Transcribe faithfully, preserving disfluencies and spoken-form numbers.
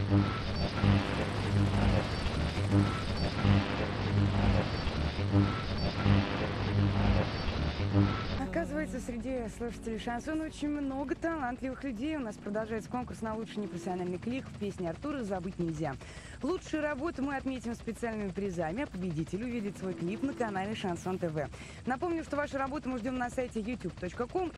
Оказывается, среди слушателей шансона очень много талантливых людей. У нас продолжается конкурс на лучший непрофессиональный клик в песне Артура «Забыть нельзя». Лучшие работы мы отметим специальными призами, а победитель увидит свой клип на канале Шансон ТВ. Напомню, что ваши работы мы ждем на сайте ютуб точка ком.